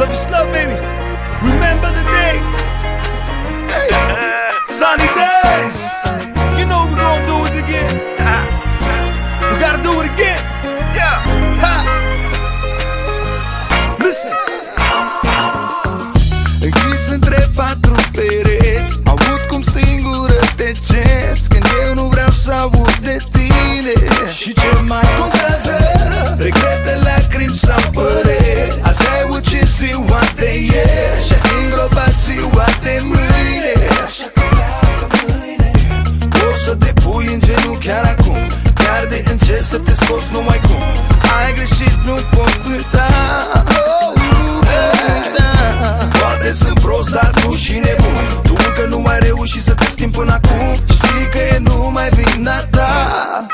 Love is love, baby. Remember the days. Hey, sunny days. You know we're gonna do it again. We gotta do it again. Yeah. Ha. Listen. Închis între patru pereți, aud cum singură te ceți când eu nu vreau să aud de tine. Și ce mai contează? Regrete, lacrimi sau păreri? Azi ai ucis ziua de ieri și ai îngropat ziua de mâine. Așa că pleacă mâine. O să te pui în genunchi chiar acum, chiar de încerc să te scoți numai cum. Ai greșit, nu pot uita. Poate sunt prost, dar nu și nebun. Tu încă nu ai reușit să te schimbi până acum. Știi că e numai vina ta.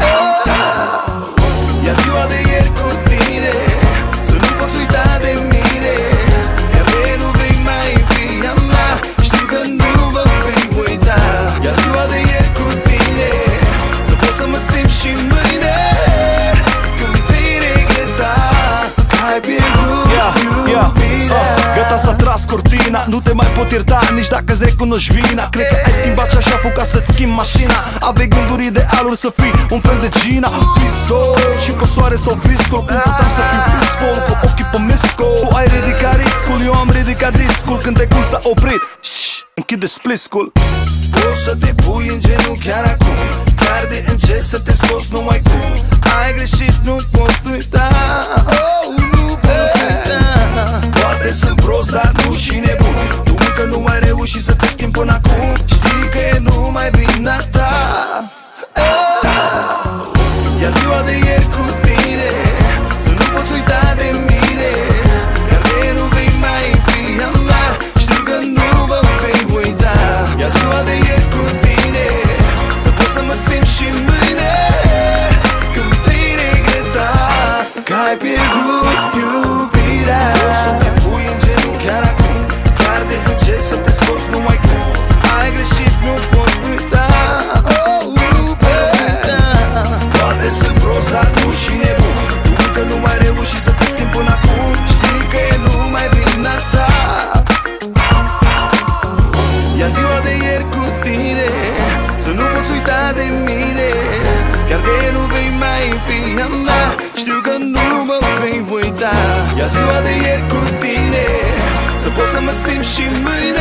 Ia ziua de ieri cu tine, să nu poți uita de mine. Iar de nu vei mai fi a mea, știu că nu mă vei uita. Ia ziua de ieri cu tine, să pot să mă simt și mâine când vei regreta. Hai pierdut iubirea. Gata, s-a tras cortina, nu te mai pot ierta nici dacă-ți recunoști vina. Cred că ai schimbat și așa fu ca să-ți schimbi mașina. Aveai gânduri idealuri să fii un fel de Gina, pistol și pe soare sau viscol. Cum puteam să fiu peaceful cu ochii pe misco? Tu ai ridicat riscul, eu am ridicat discul. Când trecul s-a oprit, închide spliscul. O să te pui în genunchi chiar acum, chiar de încerc să te scoți numai cum. Ai greșit, nu pot uita. Nu pot uita. Poate sunt prost, dar nu și nebun. Tu încă nu ai reușit să te schimbi până acum. Știi că e numai vina ta. Ia ziua de ieri cu tine, să nu poți uita de mine. Iar de nu vei mai fi a mea, știu că nu mă vei uita. Ia ziua de ieri cu tine, să pot să mă simt și mâine când vei regreta că ai pierdut iubirea. O să te pui în genunchi chiar acum, chiar de încerc să te scoți numai cum. Ai greșit, nu pot uita. Nu pot uita. Poate sunt prost, dar nu și nebun. Tu încă nu mai reușit să te schimbi până acum. Știi că e numai vina ta. Ia ziua de ieri cu tine, să nu poți uita de mine. Chiar de nu vei mai fi a mea, știu că nu mă vei uita. Ia ziua de ieri cu tine, să pot să mă simt și mâine